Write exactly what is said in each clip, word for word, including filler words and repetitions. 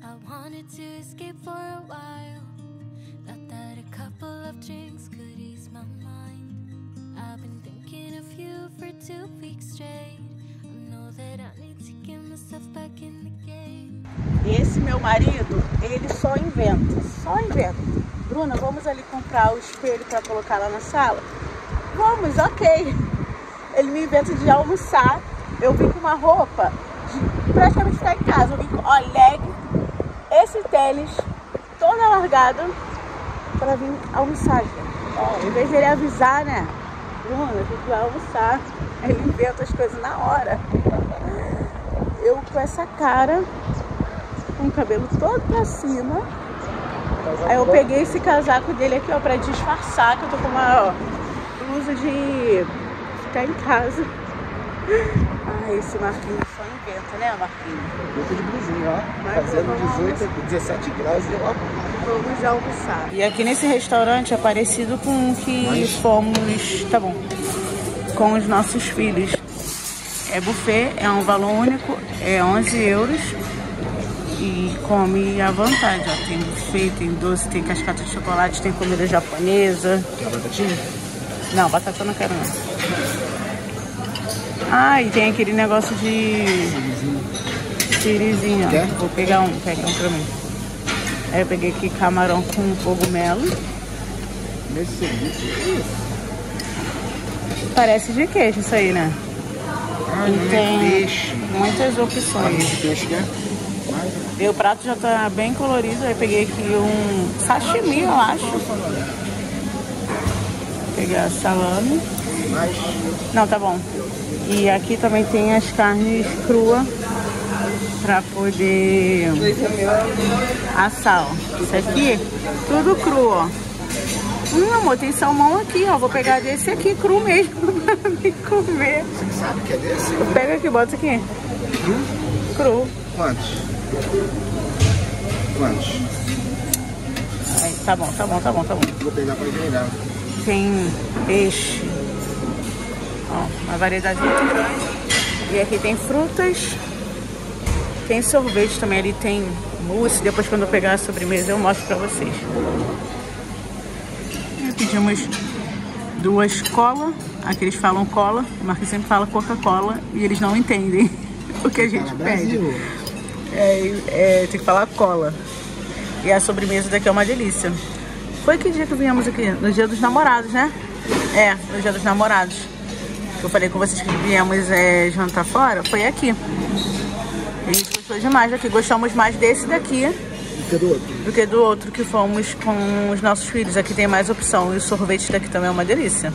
I wanted to escape for a while. Thought that a couple of drinks could ease my mind. I've been thinking of you for two weeks straight. I know that I need to get myself back in the game. Esse meu marido, ele só inventa, só inventa. Bruna, vamos ali comprar o espelho para colocar lá na sala? Vamos, ok. Ele me inventa de almoçar. Eu vim com uma roupa de praticamente estar em casa. Eu vim com, ó, leg, esse tênis, toda largada, para vir almoçar, gente. Ó, em vez dele avisar, né? Bruna, a gente vai almoçar. Ele inventa as coisas na hora. Eu com essa cara, com o cabelo todo pra cima. Aí eu peguei esse casaco dele aqui, ó, pra disfarçar, que eu tô com uma, ó, blusa de ficar em casa. Ah, esse Marquinhos só inventa, né, Marquinhos? Roupa de blusinha, ó. Fazendo dezoito, dezessete graus e ó. Vamos almoçar. E aqui nesse restaurante é parecido com o que Mas... fomos, tá bom, com os nossos filhos. É buffet, é um valor único, é onze euros. E come à vontade, ó. Tem buffet, tem doce, tem cascata de chocolate, tem comida japonesa. Quer batatinha? Não, batata não quero não. Ah, e tem aquele negócio de sirizinho, ó. Quer? Vou pegar um, pega um pra mim. Aí eu peguei aqui camarão com cogumelo. Nesse serviço. Parece de queijo isso aí, né? Ah, e tem é peixe. muitas opções. Ah, peixe, quer? E o prato já tá bem colorido. Aí peguei aqui um sashimi, eu acho. Vou pegar salame. Mais. Não, tá bom. E aqui também tem as carnes cruas pra poder assar, ó. Isso aqui, tudo cru, ó. Hum, amor, tem salmão aqui, ó. Vou pegar desse aqui, cru mesmo, pra me comer. Você sabe que é desse? Pega aqui, bota aqui. Cru? Cru. Quantos? Quantos? Aí, tá bom, tá bom, tá bom, tá bom. Vou pegar pra grelhar. Tem peixe. Ó, uma variedade muito grande. E aqui tem frutas. Tem sorvete também. Ali tem mousse. Depois, quando eu pegar a sobremesa, eu mostro pra vocês. E pedimos duas cola. Aqui eles falam cola. O Marquinhos sempre fala Coca-Cola. E eles não entendem o que a gente pede. É, é, tem que falar cola. E a sobremesa daqui é uma delícia. Foi que dia que viemos aqui? No dia dos namorados, né? É, no dia dos namorados. Eu falei com vocês que viemos é, jantar fora. Foi aqui. A gente gostou demais daqui. Gostamos mais desse daqui do que do outro. Do que do outro que fomos com os nossos filhos. Aqui tem mais opção. E o sorvete daqui também é uma delícia.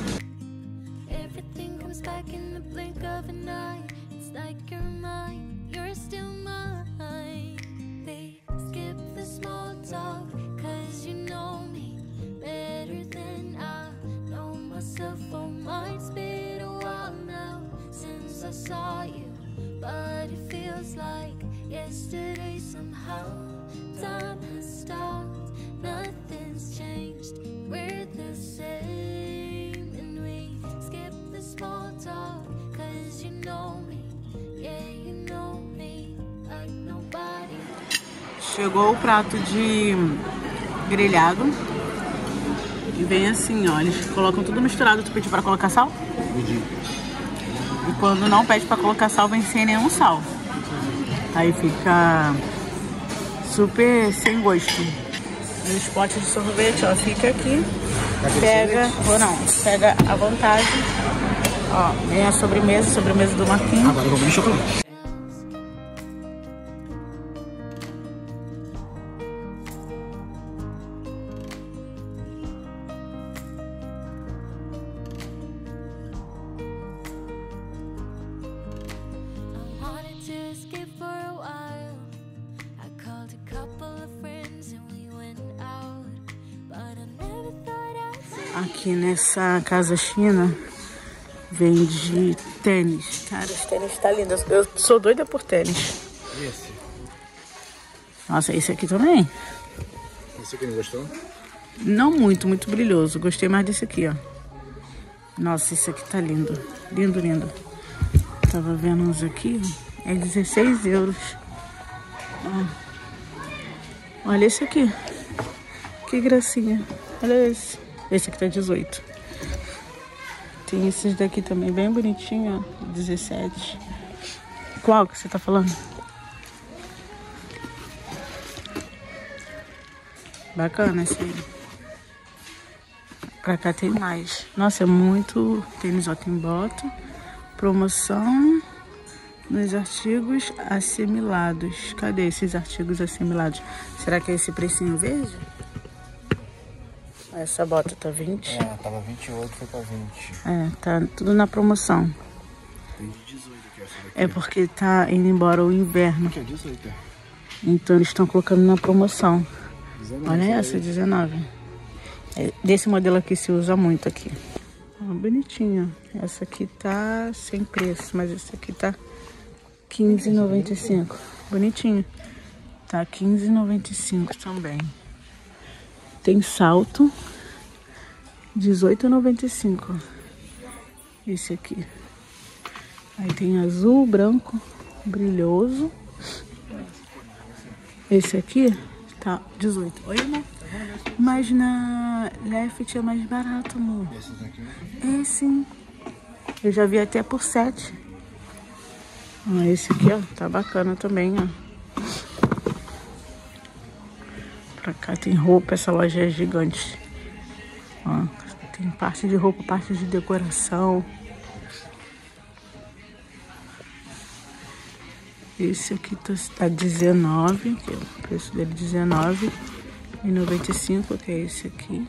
But it feels like yesterday somehow. Time has stopped, nothing's changed. We're the same and we skip the small talk. Cause you know me, yeah you know me like nobody. Chegou o prato de grelhado. E vem assim, ó, eles colocam tudo misturado. Tu pediu pra colocar sal? Pedi. E quando não pede pra colocar sal, vem sem nenhum sal. Aí fica super sem gosto. E os potes de sorvete, ó, fica aqui. Pega, ou não, pega à vontade. Ó, vem a sobremesa, sobremesa do Marquinhos. Agora eu vou comer chocolate. Aqui nessa casa china vende tênis. Cara, os tênis tá lindo. Eu sou doida por tênis. Esse? Nossa, esse aqui também. Esse aqui não gostou? Não muito, muito brilhoso. Gostei mais desse aqui, ó. Nossa, esse aqui tá lindo. Lindo, lindo. Tava vendo uns aqui. É dezesseis euros. Ó. Olha esse aqui. Que gracinha. Olha esse. Esse aqui tá dezoito. Tem esses daqui também bem bonitinho, ó. dezessete. Qual que você tá falando? Bacana esse aí. Pra cá tem mais. Nossa, é muito tênis, ó, tem bota. Promoção nos artigos assimilados. Cadê esses artigos assimilados? Será que é esse precinho verde? Essa bota tá vinte. É, tava vinte e oito, foi pra vinte. É, tá tudo na promoção. Tem de dezoito aqui, essa daqui. É porque tá indo embora o inverno. Aqui é dezoito, é. Então eles estão colocando na promoção. dezenove, Olha essa, dezenove. É, desse modelo aqui se usa muito aqui. Ó, bonitinho. Essa aqui tá sem preço, mas essa aqui tá quinze reais e noventa e cinco centavos. Bonitinho. Tá quinze reais e noventa e cinco centavos também. Tem salto, dezoito reais e noventa e cinco centavos. Esse aqui. Aí tem azul, branco, brilhoso. Esse aqui tá dezoito. Oi, amor. Mas na Left é mais barato, amor. É, sim. Eu já vi até por sete. Ó, esse aqui, ó, tá bacana também, ó. Pra cá tem roupa, essa loja é gigante. Ó, tem parte de roupa, parte de decoração. Esse aqui tá, tá dezenove, que é o preço dele dezenove reais e noventa e cinco centavos, que é esse aqui.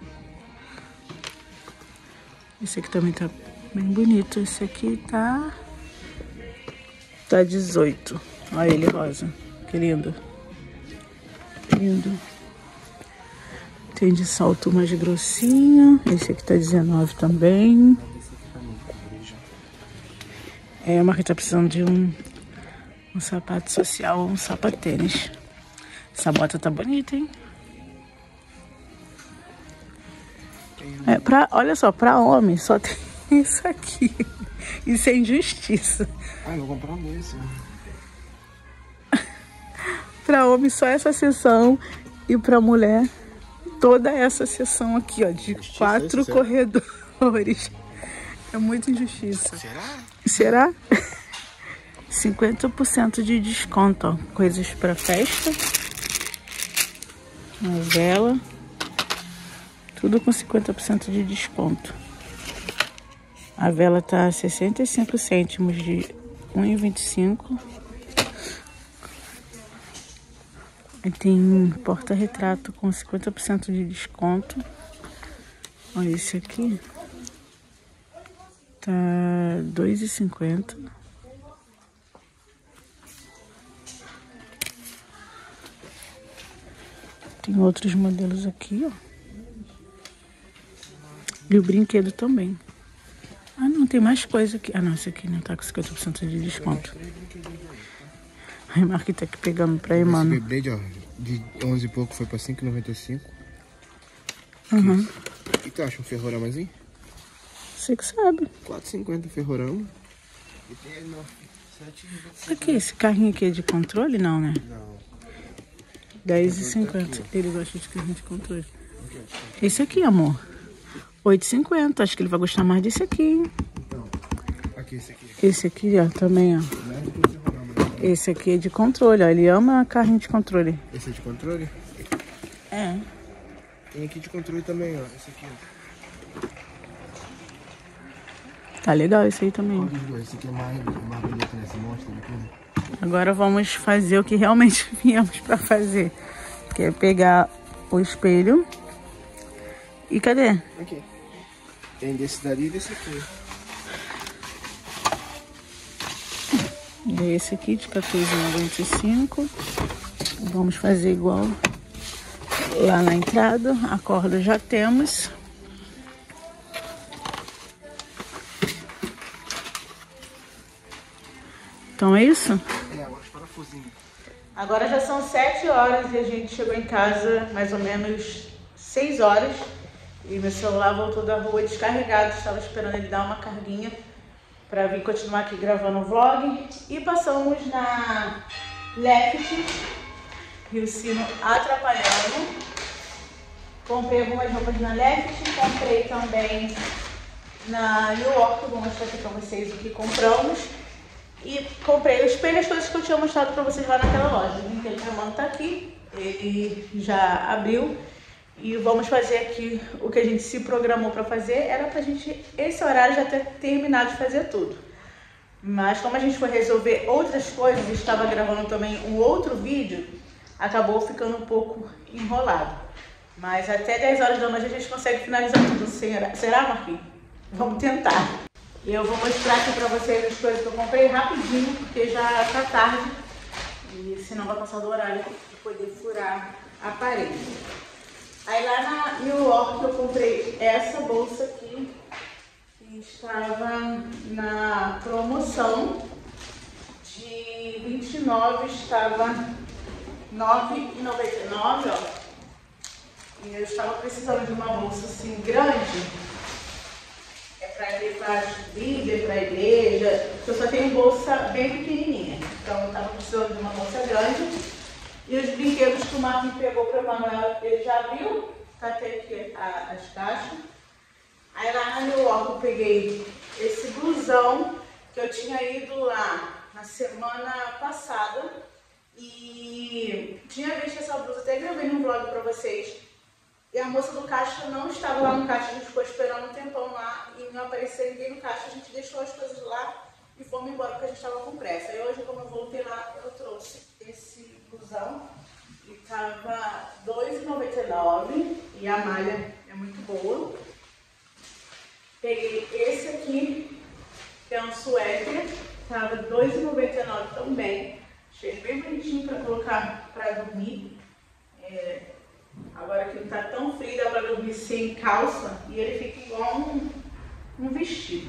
Esse aqui também tá bem bonito. Esse aqui tá tá dezoito. Olha ele rosa, que lindo. Lindo. Tem de salto mais grossinho. Esse aqui tá dezenove também. É, a marca tá precisando de um Um sapato social ou um sapatênis. Essa bota tá bonita, hein? É, pra, olha só, pra homem só tem isso aqui. Isso é injustiça. Ah, eu vou comprar um desse. Pra homem só essa seção e pra mulher toda essa seção aqui, ó, de injustiça, quatro isso, corredores. É muita injustiça. Será? Será? cinquenta por cento de desconto, ó. Coisas para festa. Uma vela. Tudo com cinquenta por cento de desconto. A vela tá sessenta e cinco cêntimos de um real e vinte e cinco centavos. Aí tem porta-retrato com cinquenta por cento de desconto. Olha esse aqui. Tá dois reais e cinquenta centavos. Tem outros modelos aqui, ó. E o brinquedo também. Ah, não, tem mais coisa aqui. Ah, não, esse aqui não tá com cinquenta por cento de desconto. A marca tá aqui pegando pra ir, mano. Esse Beyblade, ó, de onze e pouco foi pra cinco reais e noventa e cinco centavos. Uhum. O que tu acha? Um ferroramazinho? Você que sabe. quatro reais e cinquenta centavos ferrorama. E tem aí no sete reais e noventa e cinco centavos. Aqui, esse carrinho aqui é de controle? Não, né? Não. dez reais e cinquenta centavos. Ele gosta de carrinho de controle. Esse aqui, amor. oito reais e cinquenta centavos. Acho que ele vai gostar mais desse aqui, hein? Então, aqui, esse aqui. Esse aqui, ó, também, ó. Esse aqui é de controle, ó. Ele ama carrinho de controle. Esse é de controle? É. Tem aqui de controle também, ó. Esse aqui, ó. Tá legal esse aí também. Esse aqui é mais, mais bonito nesse monstro aqui. Agora vamos fazer o que realmente viemos pra fazer. Que é pegar o espelho. E cadê? Aqui. Tem desse dali e desse aqui. Esse aqui de quatorze reais e noventa e cinco centavos. Vamos fazer igual lá na entrada. A corda já temos. Então é isso? É, agora os parafusinhos. Agora já são sete horas e a gente chegou em casa mais ou menos seis horas. E meu celular voltou da rua descarregado. Estava esperando ele dar uma carguinha para vir continuar aqui gravando o vlog. E passamos na Left Rio Sino atrapalhando. Comprei algumas roupas na Left, comprei também na New York, vou mostrar aqui pra vocês o que compramos. E comprei o espelho, as coisas que eu tinha mostrado pra vocês lá naquela loja. O brinquedo de mano tá aqui, ele já abriu. E vamos fazer aqui o que a gente se programou pra fazer. Era pra gente, esse horário, já ter terminado de fazer tudo. Mas como a gente foi resolver outras coisas, estava gravando também um outro vídeo, acabou ficando um pouco enrolado. Mas até dez horas da noite a gente consegue finalizar tudo. Será, será Marquinhos? Vamos tentar. E eu vou mostrar aqui pra vocês as coisas que eu comprei rapidinho, porque já tá tarde. E senão vai passar do horário de poder furar a parede. Aí lá na New York eu comprei essa bolsa aqui, que estava na promoção de vinte e nove, estava nove reais e noventa e nove, ó. E eu estava precisando de uma bolsa assim grande, é para ir para Bíblia, para a igreja, porque eu só tenho bolsa bem pequenininha, então eu estava precisando de uma bolsa grande. E os brinquedos que o Marquinhos pegou para o Manuel, ele já abriu, tá até aqui a, as caixas. Aí lá na New York eu peguei esse blusão, que eu tinha ido lá na semana passada, e tinha visto essa blusa, até gravei no vlog para vocês. E a moça do caixa não estava lá no caixa, a gente ficou esperando um tempão lá e não apareceu ninguém no caixa, a gente deixou as coisas lá e fomos embora porque a gente estava com pressa. E hoje, como eu voltei lá, eu trouxe esse blusão e tava dois reais e noventa e nove e a malha é muito boa. Peguei esse aqui, que é um suéter, tava dois reais e noventa e nove também. Achei bem bonitinho para colocar para dormir. É, agora que não tá tão frio, dá para dormir sem calça e ele fica igual um, um vestido.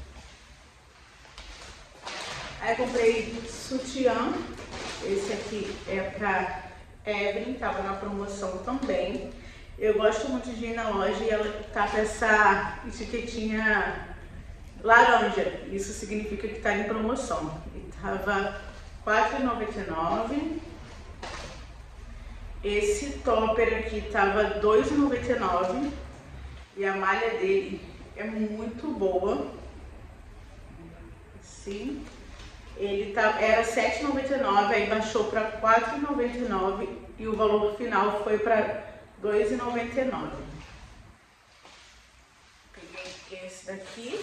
Aí eu comprei sutiã, esse aqui é pra Evelyn, tava na promoção também. Eu gosto muito de ir na loja e ela tá com essa etiquetinha laranja, isso significa que tá em promoção. E tava quatro reais e noventa e nove. Esse topper aqui tava dois reais e noventa e nove e a malha dele é muito boa. Assim. Ele tá, era sete reais e noventa e nove, aí baixou para quatro reais e noventa e nove e o valor final foi para dois reais e noventa e nove. Peguei esse daqui.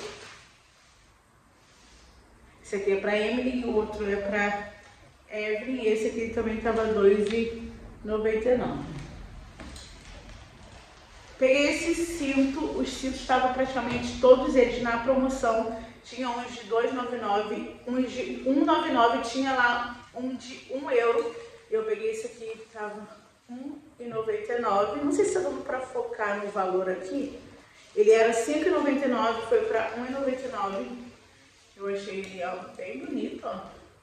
Esse aqui é para Emily e o outro é para Evelyn. E esse aqui também estava dois reais e noventa e nove. Peguei esse cinto, os cintos estavam praticamente todos eles na promoção. Tinha uns de dois reais e noventa e nove, uns de um real e noventa e nove, tinha lá um de um euro. Eu peguei esse aqui que estava um real e noventa e nove. Não sei se está dando para focar no valor aqui. Ele era cinco reais e noventa e nove, foi para um real e noventa e nove. Eu achei ele ó, bem bonito, ó.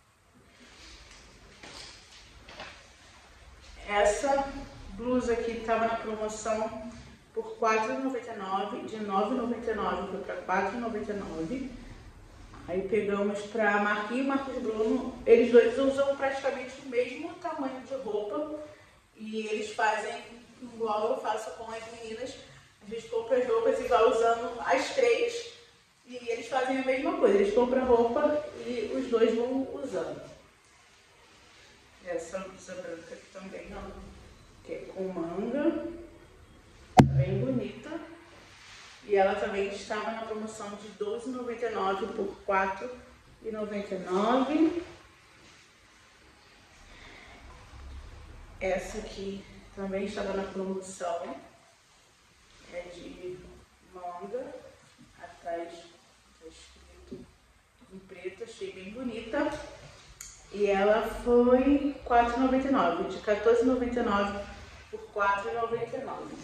Essa blusa aqui estava na promoção por quatro reais e noventa e nove, de nove reais e noventa e nove foi para quatro reais e noventa e nove. Aí pegamos para Marquinhos e Marcos Bruno, eles dois usam praticamente o mesmo tamanho de roupa e eles fazem igual eu faço com as meninas. A gente compra as roupas e vai usando as três e eles fazem a mesma coisa, eles compram roupa e os dois vão usando. Essa blusa branca aqui também, ó, que é com manga, bem bonita. E ela também estava na promoção de doze reais e noventa e nove por quatro reais e noventa e nove. Essa aqui também estava na promoção, é de manga, atrás está escrito em preto, achei bem bonita. E ela foi quatro reais e noventa e nove, de quatorze reais e noventa e nove por quatro reais e noventa e nove.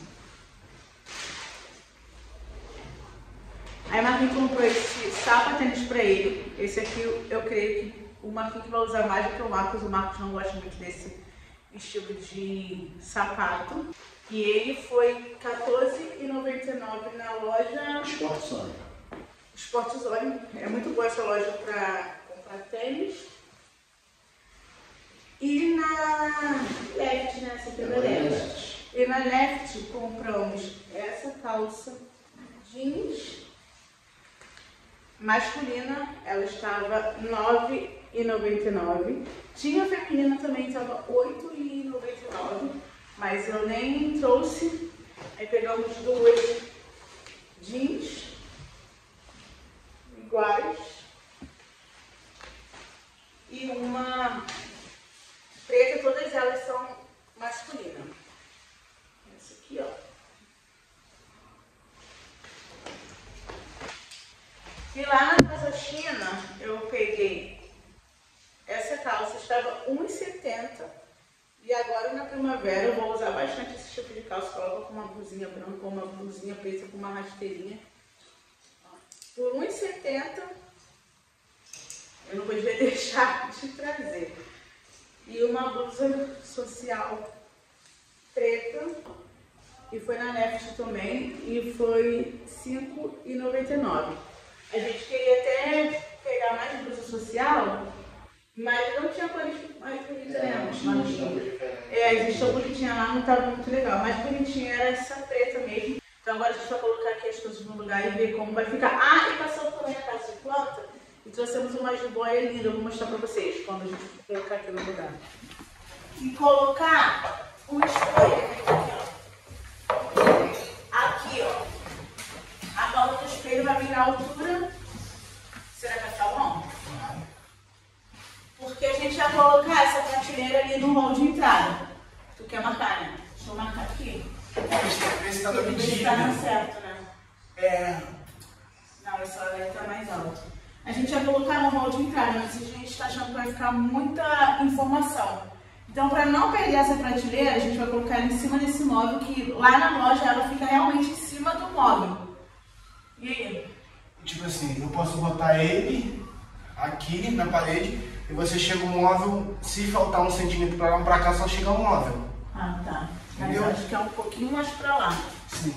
Aí Marquinhos comprou esse sapatênis pra ele. Esse aqui eu creio que o Marquinhos vai usar mais do que o Marcos. O Marcos não gosta muito desse estilo de sapato. E ele foi quatorze reais e noventa e nove na loja Sport Zone. Sport Zone. É muito boa essa loja pra comprar tênis. E na na Left, né? Essa aqui é da Left. E na Left compramos essa calça jeans masculina, ela estava nove reais e noventa e nove centavos. Tinha feminina também, estava oito reais e noventa e nove centavos, mas eu nem trouxe. Aí pegamos duas jeans iguais e uma preta, todas elas são masculinas. Essa aqui, ó. E lá na Casa China eu peguei essa calça, estava um real e setenta centavos. E agora na primavera eu vou usar bastante esse tipo de calça. Coloco com uma blusinha branca ou uma blusinha preta com uma rasteirinha. Por um real e setenta centavos. Eu não podia deixar de trazer. E uma blusa social preta. E foi na Left também. E foi cinco reais e noventa e nove centavos. A gente queria até pegar mais blusa social, mas não tinha cores mais bonitas, né? É, as estampas que tinha lá não estavam muito legal. Mais bonitinha era essa preta mesmo. Então agora a gente vai colocar aqui as coisas no lugar e ver como vai ficar. Ah, e passamos também a casa de planta e trouxemos uma jiboia linda. Eu vou mostrar pra vocês quando a gente colocar aqui no lugar. E colocar um espelho aqui, ó. Aqui, ó. A bola do espelho vai vir na altura. Será que vai ficar bom? Porque a gente vai colocar essa prateleira ali no hall de entrada. Tu quer marcar, né? Deixa eu marcar aqui. Ver se tá na medida. Se tá dando certo, né? É. Não, essa hora vai estar mais alto. A gente vai colocar no hall de entrada, mas a gente está achando que vai ficar muita informação. Então, para não perder essa prateleira, a gente vai colocar ela em cima desse móvel, que lá na loja ela fica realmente em cima do móvel. E aí? Tipo assim, eu posso botar ele aqui na parede e você chega o móvel, se faltar um centímetro pra lá ou pra cá, só chega o móvel. Ah, tá. Mas Entendeu? eu acho que é um pouquinho mais pra lá. Sim.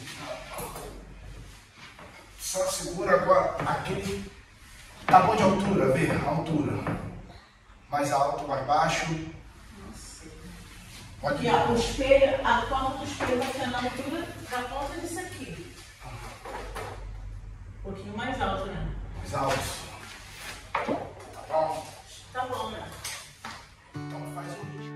Só segura agora aquele. Tá bom de altura, vê? A altura. Mais alto, mais baixo. Pode E ó, o espelho, a ponta do espelho vai ficar na altura da ponta disso aqui. Um pouquinho mais alto, né? mais alto. Tá bom? Tá bom, né? Então faz o vídeo.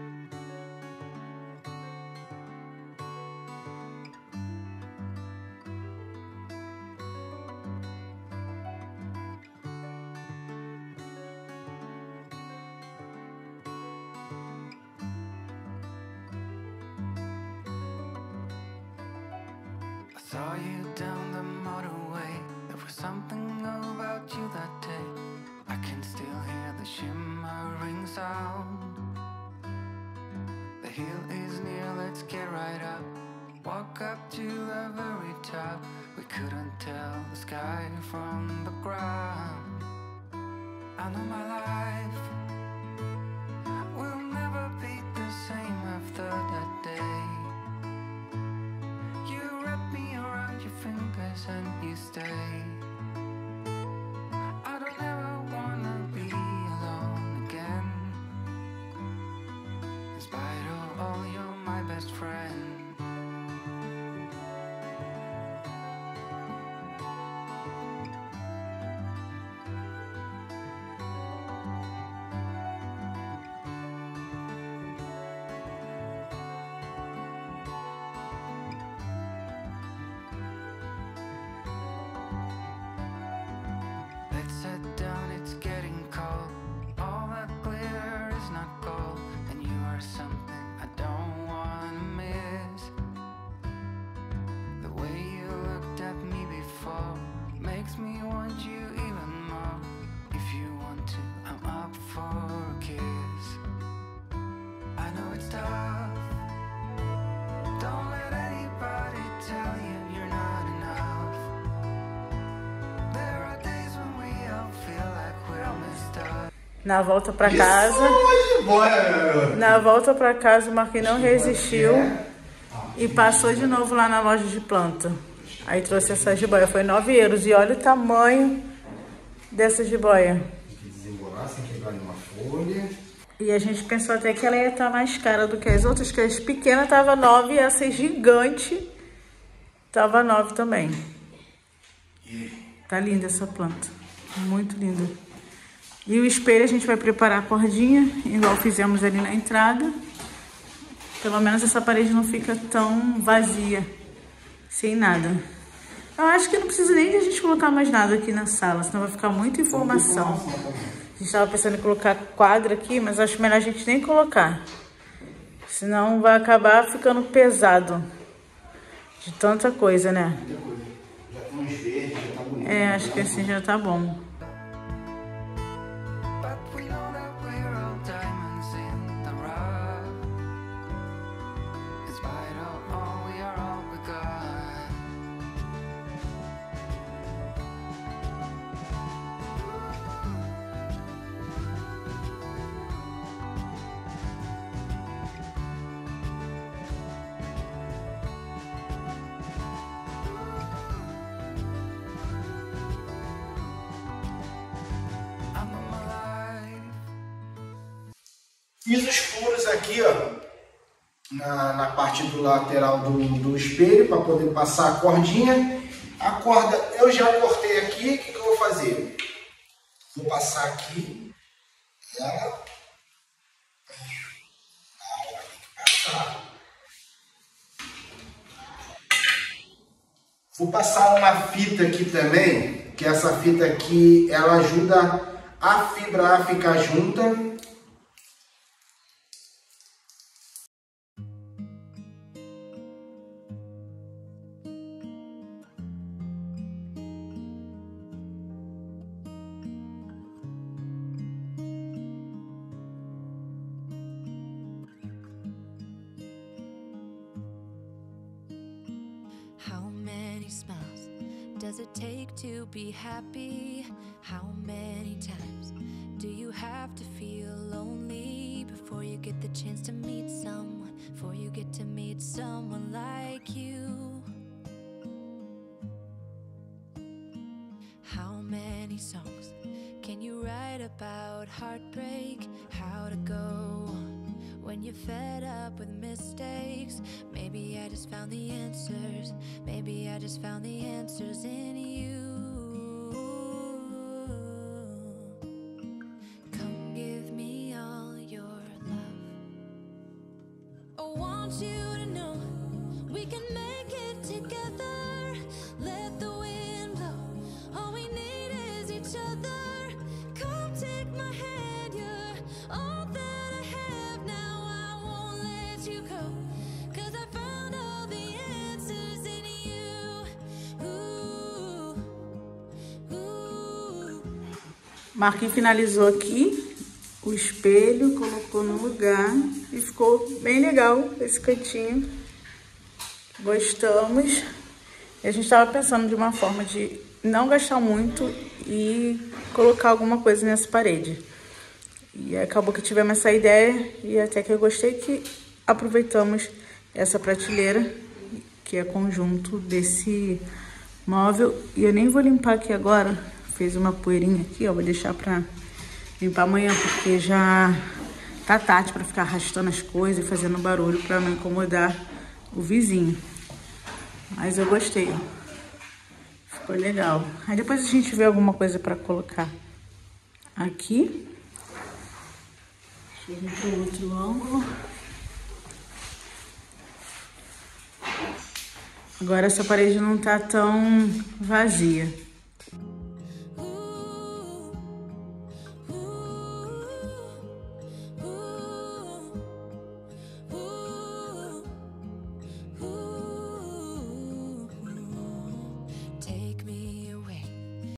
Saw you down the motorway. There was something about you that day. I can still hear the shimmering sound. The hill is near, let's get right up. Walk up to the very top. We couldn't tell the sky from the ground. I know my life will never be the same after that day. You wrap me around your fingers and you stay. I don't ever wanna be alone again. In spite of all, you're my best friend. Let's sit down, it's getting cold. All that glitter is not gold, and you are something I don't wanna miss. The way you looked at me before makes me want you even more. If you want to, I'm up for a kiss. I know it's tough. Don't let anybody tell you you're not enough. There are days when we all feel like we're messed up. Na volta pra casa, Bora! na volta pra casa o Marquinhos não resistiu e passou de novo lá na loja de planta. Aí trouxe essa jiboia, foi nove euros. E olha o tamanho dessa jiboia. Tem que desembolar sem quebrar nenhuma folha. E a gente pensou até que ela ia estar mais cara do que as outras, que as pequenas tava nove e essa gigante tava nove também. Tá linda essa planta, muito linda. E o espelho a gente vai preparar a cordinha, igual fizemos ali na entrada. Pelo menos essa parede não fica tão vazia, sem nada. Eu acho que não precisa nem de a gente colocar mais nada aqui na sala, senão vai ficar muita informação. A gente estava pensando em colocar quadro aqui, mas acho melhor a gente nem colocar. Senão vai acabar ficando pesado. De tanta coisa, né? Muita coisa. Já tem uns verdes, já tá bonito. É, acho que assim já tá bom. But we know that we're all diamonds in the rough. Despite of all, we are all we got. Fiz os furos aqui, ó, na, na parte do lateral do, do espelho, para poder passar a cordinha. A corda eu já cortei aqui, o que, que eu vou fazer? Vou passar aqui, ela, passar. Vou passar uma fita aqui também, que essa fita aqui, ela ajuda a fibra a ficar junta. How many smiles does it take to be happy? How many times do you have to feel lonely before you get the chance to meet someone, before you get to meet someone like you? How many songs can you write about heartbreak? How to go on when you're fed up with mistakes? Maybe I just found the answers. Maybe I just found the answers in you. Come give me all your love. I want you to know we can make it together. Let the wind blow. All we need is each other. Come take my hand. You're all that I have now. I won't let you go. Cause I found all the answers in you. Ooh, ooh. Marquinhos finalizou aqui o espelho, colocou no lugar e ficou bem legal esse cantinho. Gostamos. E a gente estava pensando de uma forma de não gastar muito e colocar alguma coisa nessa parede. E acabou que tivemos essa ideia e até que eu gostei que aproveitamos essa prateleira, que é conjunto desse móvel. E eu nem vou limpar aqui agora, fez uma poeirinha aqui, ó, vou deixar pra limpar amanhã, porque já tá tarde pra ficar arrastando as coisas e fazendo barulho pra não incomodar o vizinho. Mas eu gostei, ó. Ficou legal. Aí depois a gente vê alguma coisa pra colocar aqui. Deixa eu vir pro outro ângulo. Agora essa parede não tá tão vazia.